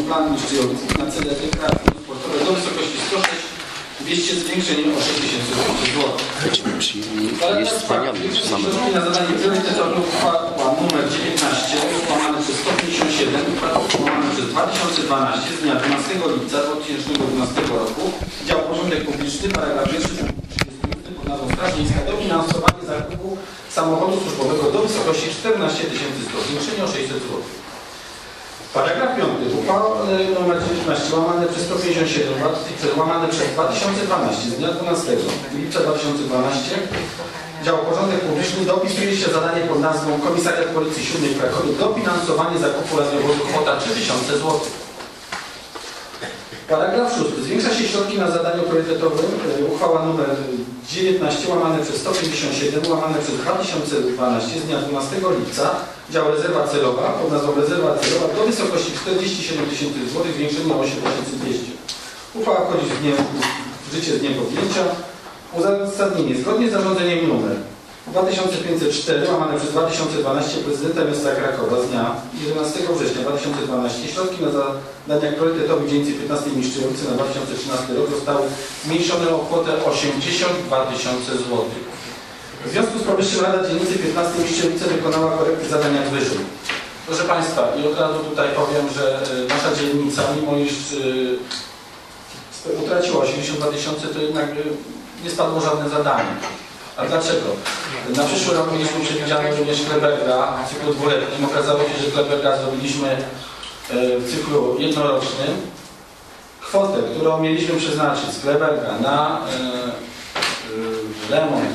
Planu Mistrzyjowickich na cele rekreacyjno-sportowe do wysokości 106 200 zwiększenie o 6000 zł. Jest wspaniały. Środki na zadanie priorytetowe uchwała nr 19 łamane przez 157 łamane przez 2012 z dnia 12 lipca 2012 roku. Dział Porządek Publiczny, paragraf 1 pod nazwą Straż Miejska, dofinansowanie zakupu samochodu służbowego do wysokości 14 100 zwiększenie o 600 zł. Paragraf 5. Uchwała nr 19 łamane przez 157 łamane przez 2012 z dnia 12 lipca 2012 Dział Porządek Publiczny dopisuje się zadanie pod nazwą Komisariat Policji 7 w Krakowie dofinansowanie zakupu radiowozu kwota 3000 zł. Paragraf 6. Zwiększa się środki na zadaniu priorytetowym uchwała nr 19 łamane przez 157 łamane przez 2012 z dnia 12 lipca Dział Rezerwa Celowa pod nazwą Rezerwa Celowa do wysokości 47 000 zł zwiększenie o 8200. Uchwała wchodzi w życie z dniem podjęcia. Uzasadnienie. Zgodnie z zarządzeniem nr 2504 łamane przez 2012 prezydenta miasta Krakowa z dnia 11 września 2012 środki na zadaniach priorytetowych dzielnicy 15 Mistrzyjowice na 2013 rok zostały zmniejszone o kwotę 82 000 zł. W związku z powyższym Rada Dzielnicy 15 Mistrzyjowice wykonała korekty zadań jak wyżej. Proszę Państwa, i od razu tutaj powiem, że nasza dzielnica, mimo iż utraciła 82 000, to jednak nie spadło żadne zadanie. A dlaczego? Na przyszły rok mieliśmy przewidziane również Kleberga w cyklu dwuletnim. Okazało się, że Kleberga zrobiliśmy w cyklu jednorocznym. Kwotę, którą mieliśmy przeznaczyć z Kleberga na remont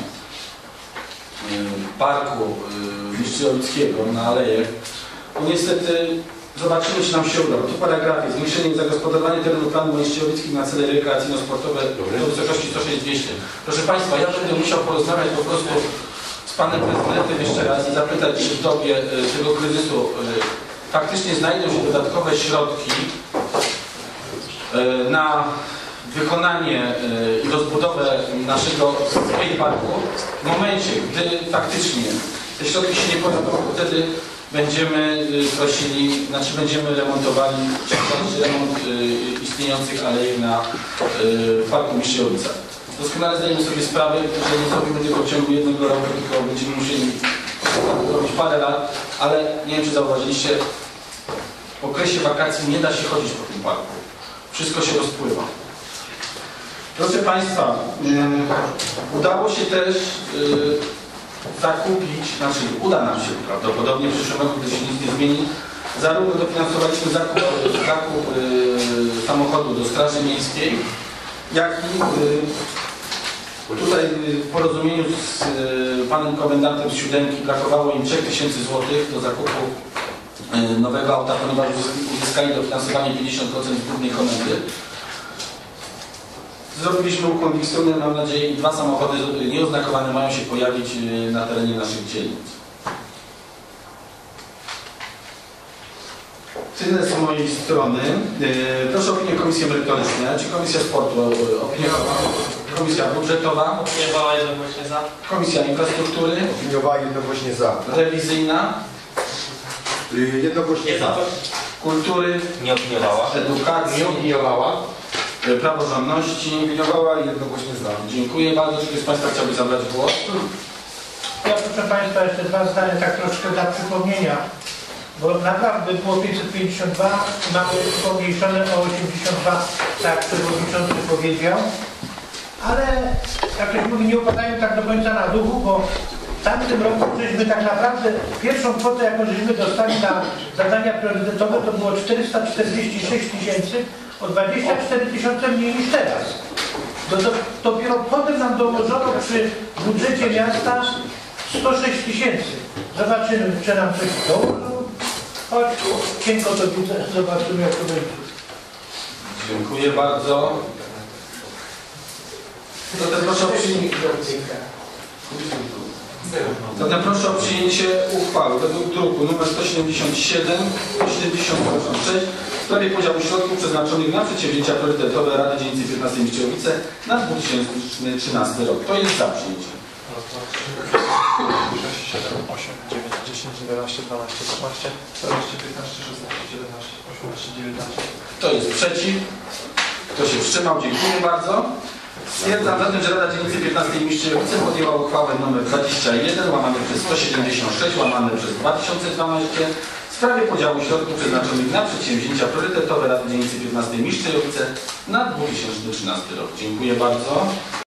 parku Mistrzyjowickiego na Alejach, to niestety zobaczymy, czy nam się uda. Tu w paragrafie zwiększenie i zagospodarowanie terenu planu Mistrzyjowickich na cele rekreacyjno-sportowe do wysokości 106 200. Proszę Państwa, ja będę musiał porozmawiać po prostu z Panem Prezydentem jeszcze raz i zapytać, czy w dobie tego kryzysu faktycznie znajdą się dodatkowe środki na wykonanie i rozbudowę naszego skateparku w momencie, gdy faktycznie te środki się nie pojawią, wtedy będziemy prosili, będziemy remontowali remont istniejących alei na parku Mistrzyjowica. Doskonale zdajemy sobie sprawę, że nie zrobimy tego w ciągu jednego roku, tylko będziemy musieli robić parę lat, ale nie wiem, czy zauważyliście, w okresie wakacji nie da się chodzić po tym parku. Wszystko się rozpływa. Proszę Państwa, udało się też zakupić, uda nam się prawdopodobnie w przyszłym roku, gdy się nic nie zmieni, zarówno dofinansowaliśmy zakup samochodu do Straży Miejskiej, jak i tutaj w porozumieniu z panem komendantem z Siódemki brakowało im 3000 zł do zakupu nowego auta, ponieważ uzyskali dofinansowanie 50% z głównej komendy. Zrobiliśmy ukłon w ich stronę, mam nadzieję, i 2 samochody nieoznakowane mają się pojawić na terenie naszych dzielnic. Tyle z mojej strony. Proszę o opinię Komisji Merytorycznej. Czy Komisja Sportu opiniowała? Komisja Budżetowa? Opiniowała jednogłośnie za. Komisja Infrastruktury? Opiniowała jednogłośnie za. Rewizyjna? Jednogłośnie za. Kultury? Nie opiniowała. Edukacji? Nie opiniowała. Praworządności? Opiniowała i jednogłośnie za. Dziękuję bardzo. Czy ktoś z Państwa chciałby zabrać głos? Ja proszę Państwa jeszcze 2 zdania tak troszkę dla przypomnienia, bo naprawdę było 552, mamy pomniejszone o 82, tak przewodniczący powiedział, ale jak ktoś mówi, nie upadają tak do końca na duchu, bo w tamtym roku żeśmy tak naprawdę pierwszą kwotę, jaką żeśmy dostali na zadania priorytetowe, to było 446 000, o 24 000 mniej niż teraz. Dopiero potem nam dołożono przy budżecie miasta 106 000. Zobaczymy, czy nam coś dołożą. Choć cienko to widzę, zobaczymy, jak to będzie. Dziękuję bardzo. Zatem proszę o przyjęcie uchwały według druku nr 177, 170-6 w sprawie podziału środków przeznaczonych na przedsięwzięcia priorytetowe Rady Dzielnicy 15 Mistrzyjowice na 2013 rok. Kto jest za przyjęciem? 6, 7, 8, 9, 10, 11, 12, 13, 14, 15, 16, 17, 18, 19. Kto jest przeciw? Kto się wstrzymał? Dziękuję bardzo. Stwierdzam zatem, że Rada Dzielnicy 15 Mistrzejowice podjęła uchwałę nr 21 łamane przez 176 łamane przez 2012 w sprawie podziału środków przeznaczonych na przedsięwzięcia priorytetowe Rady Dzielnicy 15 Mistrzejowice na 2013 rok. Dziękuję bardzo.